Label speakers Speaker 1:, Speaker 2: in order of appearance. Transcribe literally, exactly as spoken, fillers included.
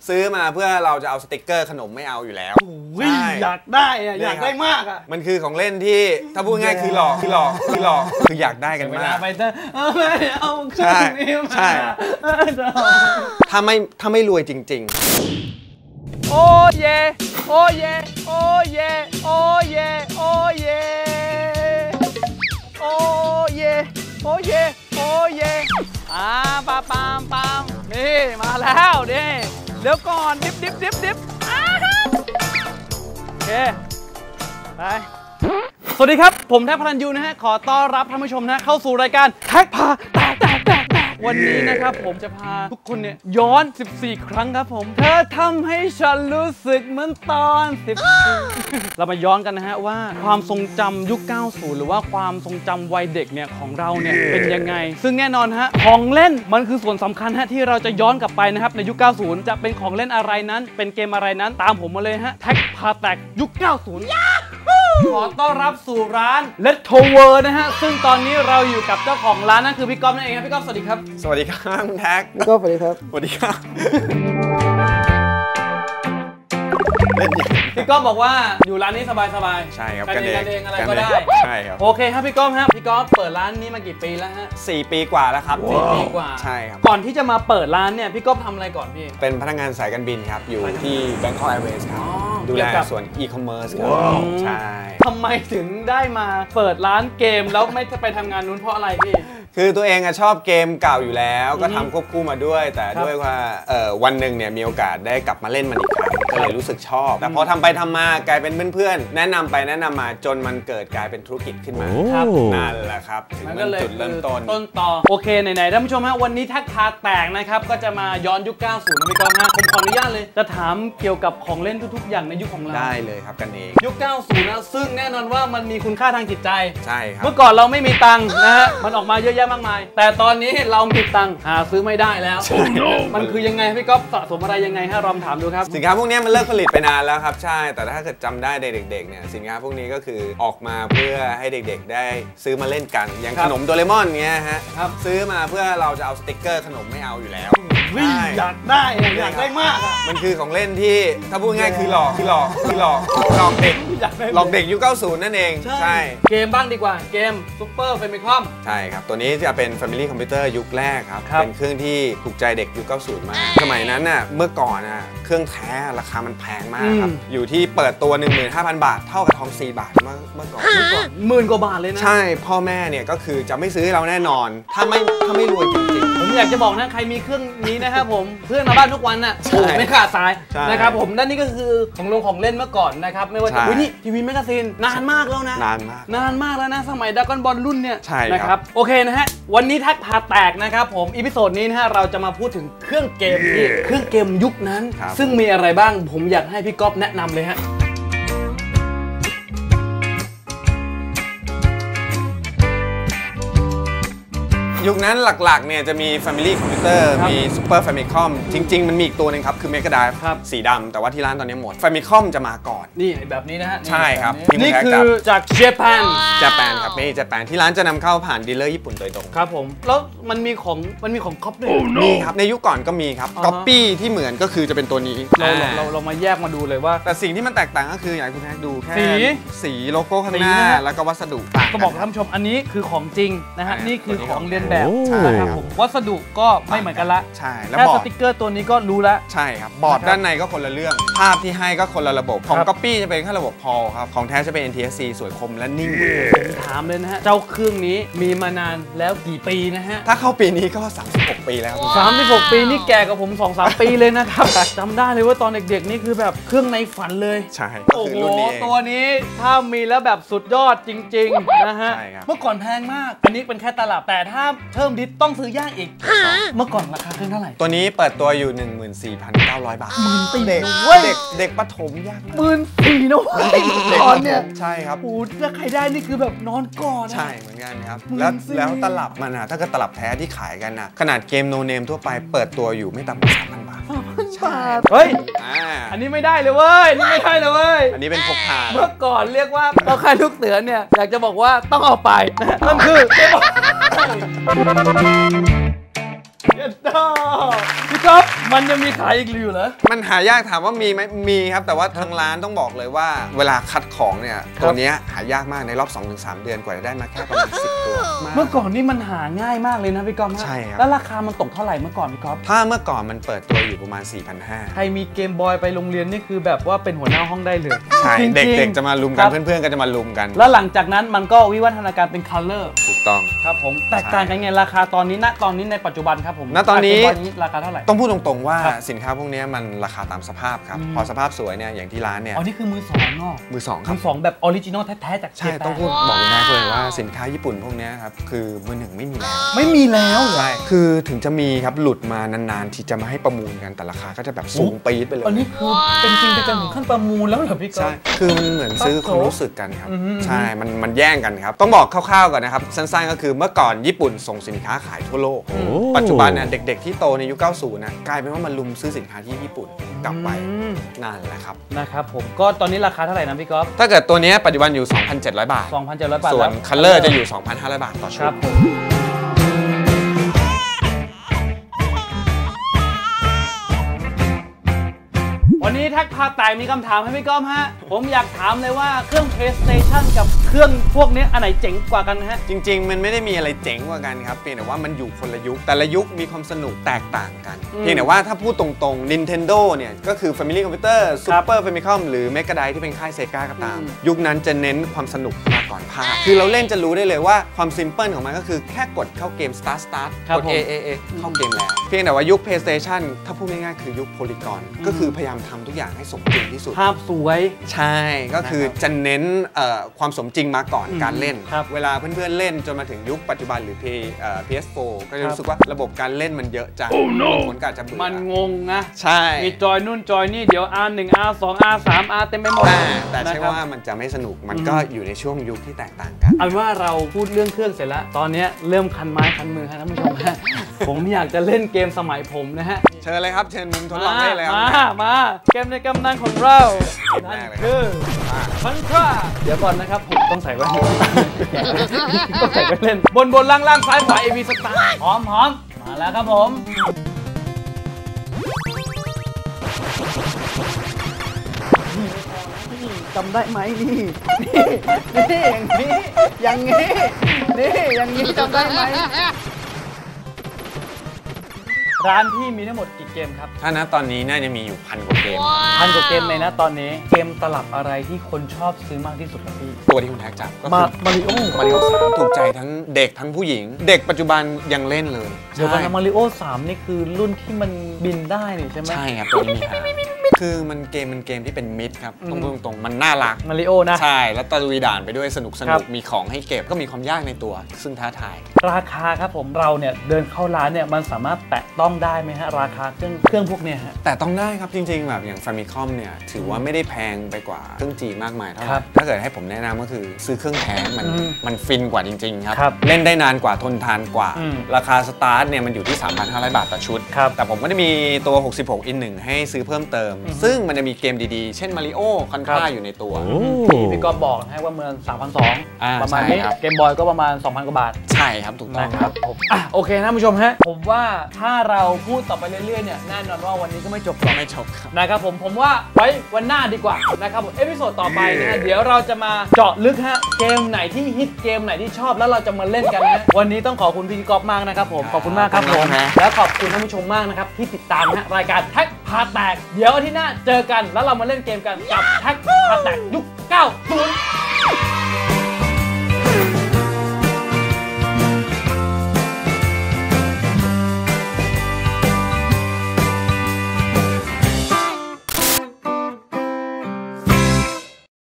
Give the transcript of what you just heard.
Speaker 1: ซื้อมาเพื่อเราจะเอาสติกเกอร์ขนมไม่เอาอยู่แล้ว
Speaker 2: อยากได้อะอยากได้มากอะ
Speaker 1: มันคือของเล่นที่ถ้าพูดง่ายคือหลอกคือหลอกคือหลอกคืออยากได้กันมาก
Speaker 2: ไปเถอะไม่เอา
Speaker 1: ใช่ใช่ถ้าไม่ถ้าไม่รวยจริงๆ
Speaker 2: โอ้เยโอ้เยโอ้เยโอ้เยโอ้เยโอ้เยโอ้เยโอ้เยอ่าปามปามปามนี่มาแล้วนี่เดี๋ยวก่อนดิบดิบดิบดิบโอเคไปสวัสดีครับผมแท็กพลันยูนะฮะขอต้อนรับท่านผู้ชมนะเข้าสู่รายการแท็กพาแตกแตกแตกแตกวันนี้นะครับผมจะพาทุกคนเนี่ยย้อนสิบสี่ครั้งครับผมเธอทำให้ฉันรู้สึกเหมือนตอนสิบสี่เรามาย้อนกันนะฮะว่าความทรงจำยุคเก้าสิบหรือว่าความทรงจำวัยเด็กเนี่ยของเราเนี่ยเป็นยังไงซึ่งแน่นอนฮะของเล่นมันคือส่วนสำคัญฮะที่เราจะย้อนกลับไปนะครับในยุคเก้าสิบจะเป็นของเล่นอะไรนั้นเป็นเกมอะไรนั้นตามผมมาเลยฮะแท็กพาแตกยุคเก้าสิบขอต้อนรับสู่ร้าน Retro World นะฮะซึ่งตอนนี้เราอยู่กับเจ้าของร้านนั่นคือพี่ก๊อฟนั่นเองครับพี่ก๊อฟสวัสดีครับ
Speaker 1: สวัสดีครับคุณแท็ก
Speaker 2: พี่ก๊อฟสวัสดีครับ
Speaker 1: สวัสดีครับ
Speaker 2: พี่ก๊อฟบอกว่าอยู่ร้านนี้สบาย
Speaker 1: ๆใช่ครับ
Speaker 2: กันเองกันเองอะไรก็ได้
Speaker 1: ใช่ครับ
Speaker 2: โอเคครับพี่ก๊อฟครับพี่ก๊อฟเปิดร้านนี้มากี่ปีแล้วฮะ
Speaker 1: สี่ปีกว่าแล้วครับ
Speaker 2: สี่ปีกว่า
Speaker 1: ใช่ครับ
Speaker 2: ก่อนที่จะมาเปิดร้านเนี่ยพี่ก๊อฟทำอะไรก่อนพี่
Speaker 1: เป็นพนักงานสายการบินครับอยู่ที่ Bangkok Airways ครับดูแลส่วน e-commerce ครับใช่
Speaker 2: ทำไมถึงได้มาเปิดร้านเกมแล้วไม่ไปทำงานนู้นเพราะอะไรพี่
Speaker 1: คือตัวเองชอบเกมเก่าอยู่แล้วก็ทำควบคู่มาด้วยแต่ด้วยว่าวันหนึ่งเนี่ยมีโอกาสได้กลับมาเล่นมันอีกครั้งก็เลยรู้สึกชอบแต่พอทำไปทำมากลายเป็นเพื่อนๆแนะนำไปแนะนำมาจนมันเกิดกลายเป็นธุรกิจขึ้นมานั่นแหละครับถึงเป็นจุดเริ่มต้น
Speaker 2: ต้นต่อโอเคไหนๆท่านผู้ชมฮะวันนี้แท็กพาแตกนะครับก็จะมาย้อนยุคเก้าสิบนะพี่ก๊อฟฮะผมขออนุญาตเลยจะถามเกี่ยวกับของเล่นทุกๆอย่างในยุคของเรา
Speaker 1: ได้เลยครับกันเอง
Speaker 2: ยุคเก้าสิบนะซึ่งแน่นอนว่ามันมีคุณค่าทางจิตใจ
Speaker 1: ใช่ครับ
Speaker 2: เมื่อก่อนเราไม่มีตังค์นะฮะมันออกมาเยอะแยะมากมายแต่ตอนนี้เรามีตังค์หาซื้อไม่ได้แล้วมันคือยังไงพี่ก๊อฟสะสมอะไรยังไงฮะลองถามดูครับ
Speaker 1: สินค้าพวกนี้มันเลิกผลิตไปนานแล้วครับใช่แต่ถ้าเกิดจำได้เด็กๆเนี่ยสินค้าพวกนี้ก็คือออกมาเพื่อให้เด็กๆได้ซื้อมาเล่นกันอย่างขนมโดเรมอนเงี้ยฮะซื้อมาเพื่อเราจะเอาสติกเกอร์ขนมไม่เอาอยู่แล้ว
Speaker 2: อยากได้อยากได้มาก
Speaker 1: มันคือของเล่นที่ถ้าพูดง่ายคือหลอกคือหลอกคือหลอกหลอกเด็กหลอกเด็กยุคเก้าสิบนั่นเองใช่
Speaker 2: เกมบ้างดีกว่าเกมซุปเปอร์เฟมิคอม
Speaker 1: ใช่ครับตัวนี้จะเป็น Family Computer ยุคแรกครับเป็นเครื่องที่ถูกใจเด็กยุคเก้าสิบมากสมัยนั้นน่ะเมื่อก่อนน่ะเครื่องแท้ราคามันแพงมากครับอยู่ที่เปิดตัว หนึ่งหมื่นห้าพัน บาทเท่ากับทองสี่บาทเมื่อเมื่อก่อน
Speaker 2: หมื่นกว่าบาทเลยนะ
Speaker 1: ใช่พ่อแม่เนี่ยก็คือจะไม่ซื้อให้เราแน่นอนถ้าไม่ถ้าไม่รวยจริงๆ
Speaker 2: ผมอยากจะบอกนะใครมีเครื่องนี้นะครับผมเพื่อนมาบ้านทุกวันน่ะโอ้ไม่ขาดสายนะครับผมด้านนี้ก็คือของลงของเล่นเมื่อก่อนนะครับไม่ว่าจะอุ้ยนี่ทีวีแมกกาซีนนานมากแล้วนะ
Speaker 1: นานมาก
Speaker 2: นานมากแล้วนะสมัยดราก้อนบอลรุ่นเนี่ยนะครับโอเคนะฮะวันนี้แท็กพาแตกนะครับผมอีพิโซดนี้นะฮะเราจะมาพูดถึงเครื่องเกมที่เครื่องเกมยุคนั้นซึ่งมีอะไรบ้างผมอยากให้พี่ก๊อฟแนะนำเลยฮะ
Speaker 1: ยุคนั้นหลักๆเนี่ยจะมี Family Computer มี Super Famicom จริงๆมันมีอีกตัวนึงครับคือ Mega Drive สีดำแต่ว่าที่ร้านตอนนี้หมด Famicom จะมาก่อน
Speaker 2: นี่แบบนี้นะฮะ
Speaker 1: ใช่ครับ
Speaker 2: นี่คือจากเจแปน
Speaker 1: เจแปนครับนี่เจแปนที่ร้านจะนำเข้าผ่านดีลเลอร์ญี่ปุ่นโดยตรง
Speaker 2: ครับผมแล้วมันมีของมันมีของก๊อปด้วย
Speaker 1: มีครับในยุคก่อนก็มีครับก๊อปปี้ที่เหมือนก็คือจะเป็นตัวนี้
Speaker 2: เราเราเรามาแยกมาดูเลยว่า
Speaker 1: แต่สิ่งที่มันแตกต่างก็คืออยากให้คุณแท็กดูแค่สีสีโลโก้ข้างหน้าแล้วก็วัสดุ
Speaker 2: ก็บอกท่านผู้ชมอันนี้คือของจริงนะฮะนี่คือของเรียนแบบนะครับผมวัสดุก็ไม่เหมือนกันละ
Speaker 1: ใช่แล้ว
Speaker 2: บอร์ดสติ๊กเกอร์ตัวนี้ก็รู้แล้ว
Speaker 1: ใช่ครับบอร์ดด้านในก็คนละเรื่องภาพที่ให้ก็คนละระบบของ Copy จะเป็นแค่ระบบ พอล ครับของแท้จะเป็น เอ็น ที เอส ซี สวยคมและนิ่ง
Speaker 2: ผมถามเลยนะฮะเจ้าเครื่องนี้มีมานานแล้วกี่ปีนะฮะ
Speaker 1: ถ้าเข้าปีนี้ก็สามสิบหกปีแล้ว
Speaker 2: สามสิบหกปีนี่แก่กว่าผม สองสาม ปีเลยนะครับจำได้เลยว่าตอนเด็กๆนี่คือแบบเครื่องในฝันเลย
Speaker 1: ใช่
Speaker 2: โอ้โหตัวนี้ถ้ามีแล้วแบบสุดยอดจริงๆนะฮะเมื่อก่อนแพงมากอันนี้เป็นแค่ตลับแต่ถ้าเพิ่มดิสต้องซื้อยากอีกเมื่อก่อนราคาเครื่องเท่าไหร่
Speaker 1: ตัวนี้เปิดตัวอยู่ หนึ่งหมื่นสี่พันเก้าร้อย บาท
Speaker 2: หมื่นสี่
Speaker 1: เด็กเด็กเด็กประถมยาก
Speaker 2: หมื่นสี่นะเว้ยตอนเนี้ย
Speaker 1: ใช่ครับ
Speaker 2: โอ้ถ้าใครได้นี่คือแบบนอนกอด
Speaker 1: ใช่เหมือนกันครับแล้วแล้วตลับมันอะถ้าเกิดตลับแท้ที่ขายกันนะขนาดเกมโนเนมทั่วไปเปิดตัวอยู่ไม่ต่ำกว่า สามพัน บาท
Speaker 2: ใช่เฮ้ยอันนี้ไม่ได้เลยเว้ยนี่ไม่ได้เลยเว้ย
Speaker 1: อันนี้เป็นพกพา
Speaker 2: เมื่อก่อนเรียกว่าเราใครลูกเสือเนี่ยอยากจะบอกว่าต้องเอาไปนั่นคือเย้ดอพี่ก๊อฟมันยังมีขายอีกหรือเหรอ
Speaker 1: มันหายากถามว่ามีไหมมีครับแต่ว่าทางร้านต้องบอกเลยว่าเวลาคัดของเนี่ยตัวนี้หายากมากในรอบ สองถึงสาม เดือนกว่าจะได้มาแค่ประมาณสิบตัว
Speaker 2: เมื่อก่อนนี่มันหาง่ายมากเลยนะพี่ก๊อฟ
Speaker 1: ใช่ครับ
Speaker 2: แล้วราคามันตกเท่าไหร่เมื่อก่อนพี่ก๊อฟ
Speaker 1: ถ้าเมื่อก่อนมันเปิดตัวอยู่ประมาณ สี่พันห้าร้อย
Speaker 2: ใครมีเกมบอยไปโรงเรียนนี่คือแบบว่าเป็นหัวหน้าห้องได้เลย
Speaker 1: ใช่เด็กๆจะมาลุมกันเพื่อนๆก็จะมาลุมกัน
Speaker 2: แล้วหลังจากนั้นมันก็วิวัฒนาการเป็น color
Speaker 1: ถูกต้อง
Speaker 2: ครับผมแตกต่างกันไงราคาตอนนี้ณตอนนี้ในปัจจุบันครับผม
Speaker 1: ณตอนนี้
Speaker 2: ราคาเท่าไหร่
Speaker 1: ต้องพูดตรงๆว่าสินค้าพวกนี้มันราคาตามสภาพครับพอสภาพสวยเนี่ยอย่างที่ร้านเนี่ย
Speaker 2: อ๋อนี่คือมือสองเนาะ
Speaker 1: มือสองครับ
Speaker 2: มือสองแบบออริจินอลแท้ๆจาก
Speaker 1: ใช่ต้องพูดบอกแม่เลยว่าสินค้าญี่ปุ่นพวกนี้ครับคือมือหนึ่งไม่มีแล้ว
Speaker 2: ไม่มีแล้ว
Speaker 1: ใช่คือถึงจะมีครับหลุดมานานๆที่จะมาให้ประมูลกันแต่ราคาก็จะแบบสูงปี๊ดไปเลย
Speaker 2: อันนี้คือเป็นจริงเป็นจังถึงขั้นประมูลแล้วเหรอพี่ก๊อฟ
Speaker 1: ใช่คือมันเหมือนซื้อความรู้สึกกันครับใช่มันมันแย่งกันครับต้องบอกคร่าวๆก่อนนะครับสั้นๆก็คือเมื่อก่อนญี่ปุ่นส่งสินค้าขายทั่วโลกปัจจุบันเนี่ยเด็กๆที่โตในยุค เก้าสิบ นะกลายเป็นว่ามันลุมซื้อสินค้าที่ญี่ปุ่นกลับไปนั่นแหละครับ
Speaker 2: นะครับผมก็ตอนนี้ราคาเท่าไหร่นะพี่ก๊อฟ
Speaker 1: ถ้าเกิดตัวนี้ปัจจุบันอยู่ สองพันเจ็ดร้อย บาท
Speaker 2: สองพันเจ็ดร้อย บาท
Speaker 1: ส่วนคัลเลอร์จะอยู่ สองพันห้าร้อย บาทต่อชุด
Speaker 2: วันนี้แท็กพาแตกมีคำถามให้พี่ก้อมฮะผมอยากถามเลยว่าเครื่อง PlayStation กับเครื่องพวกนี้อันไหนเจ๋งกว่ากันฮะ
Speaker 1: จริงๆมันไม่ได้มีอะไรเจ๋งกว่ากันครับเพียงแต่ว่ามันอยู่คนละยุคแต่ละยุคมีความสนุกแตกต่างกันเพียงแต่ว่าถ้าพูดตรงๆ Nintendo เนี่ยก็คือ Family Computer Super Famicom หรือ Mega Drive ที่เป็นค่ายเซกาก็ตามยุคนั้นจะเน้นความสนุกมาก่อนภาพคือเราเล่นจะรู้ได้เลยว่าความซิมเพิลของมันก็คือแค่กดเข้าเกม Start Start กด A A A เข้าเกมแล้วเพียงแต่ว่ายุค PlayStation ถ้าพูดง่ายๆคือยุค Polygon ก็คือพยายามทำทุกอย่างให้สมจริงที่สุด
Speaker 2: ภาพสวย
Speaker 1: ใช่ก็คือจะเน้นความสมจริงมาก่อนการเล่นเวลาเพื่อนๆเล่นจนมาถึงยุคปัจจุบันหรือ พี เอส โฟร์ ก็จะรู้สึกว่าระบบการเล่นมันเยอะจังผลการจะเบื่อ
Speaker 2: มันงงนะ
Speaker 1: ใช่
Speaker 2: มีจอยนู่นจอยนี่เดี๋ยว อาร์ หนึ่ง อาร์ สอง อาร์ สาม อาร์ เต็มไปหมด
Speaker 1: แต่ใช่ว่ามันจะไม่สนุกมันก็อยู่ในช่วงยุคที่แตกต่างกัน
Speaker 2: เอาว่าเราพูดเรื่องเครื่องเสร็จแล้วตอนนี้เริ่มคันไม้คันมือครับท่านผู้ชมฮะผมอยากจะเล่นเกมสมัยผมนะฮะ
Speaker 1: เชิญเลยครับเชิญมุมทดลองได้แล้ว
Speaker 2: มามาเกมในกำนันของเรานั่นคือฟันคราเดี๋ยวก่อนนะครับผมต้องใส่ไว้ต้องใส่ไว้เล่นบนบนล่างล่างซ้ายขวา เอ วี สตาร์พร้อมพร้อมมาแล้วครับผมจำได้ไหมนี่นี่นี่อย่างนี้อย่างนี้นี่อย่างนี้จำได้ไหมร้านที่มีทั้งหมดกี่เกมครับ
Speaker 1: ถ้านะตอนนี้น่าจะมีอยู่พันกว่าเกม
Speaker 2: พันกว่าเกมเลยนะตอนนี้เกมตลับอะไรที่คนชอบซื้อมากที่สุดครับพี่
Speaker 1: ตัวที่คุณแท็กจับก็คือ
Speaker 2: มาริโอ
Speaker 1: มาริโอสามถูกใจทั้งเด็กทั้งผู้หญิงเด็กปัจจุบันยังเล่นเลย
Speaker 2: เดี๋ยวกันนะมาริโอสามนี่คือรุ่นที่มันบินได้นี่ใช่ไหม
Speaker 1: ใช่ครับตัวนี้มีหางคือมันเกมมันเกมที่เป็นมิดครับตรงตรงมันน่ารัก
Speaker 2: มาริโอนะ
Speaker 1: ใช่แล้วตะลุยด่านไปด้วยสนุกสนุกมีของให้เก็บก็มีความยากในตัวซึ่งท้าทาย
Speaker 2: ราคาครับผมเราเนี่ยเดินเข้าร้านเนี่ยมันสามารถแตะต้องได้ไหมฮะราคาเครื่องเครื่องพวกเนี้ยฮะ
Speaker 1: แต่ต้องได้ครับจริงๆแบบอย่าง Famicom เนี่ยถือว่าไม่ได้แพงไปกว่าเครื่องจีมากมายเท่าไหร่ถ้าเกิดให้ผมแนะนำก็คือซื้อเครื่องแท้มันมันฟินกว่าจริงๆครับเล่นได้นานกว่าทนทานกว่าราคาสตาร์ทเนี่ยมันอยู่ที่ สามพันห้าร้อย บาทต่อชุดแต่ผมก็จะมีตัวหกสิบหกอินหนึ่งให้ซื้อเพิ่มเติมซึ่งมันจะมีเกมดีๆเช่นมาริโอคอนทราอยู่ในตัว
Speaker 2: พี่ก็บอกให้ว่าเมือง สามพันสองร้อย ประมาณนี้เกมบอยก็ประมาณ สองพัน กว่าบาท
Speaker 1: ใช่ครับถูกต้อง
Speaker 2: ครับผมอ่ะโอเคนะผู้ชมฮะผมว่าถ้าเราพูดต่อไปเรื่อยๆเนี่ยแน่นอนว่าวันนี้ก็ไม่จบหรอก
Speaker 1: ไม่จบ
Speaker 2: นะครับผมผมว่าไว้วันหน้าดีกว่านะครับผมเอพิโซดต่อไปนะฮะเดี๋ยวเราจะมาเจาะลึกฮะเกมไหนที่ฮิตเกมไหนที่ชอบแล้วเราจะมาเล่นกันนะวันนี้ต้องขอบคุณพี่ก๊อฟมากนะครับผมขอบคุณมากครับผมและขอบคุณท่านผู้ชมมากนะครับที่ติดตามนะรายการแท็กพาแตกเดี๋ยวอาทิตย์หน้าเจอกันแล้วเรามาเล่นเกมกันกับแท็กพาแตกยุคเก้า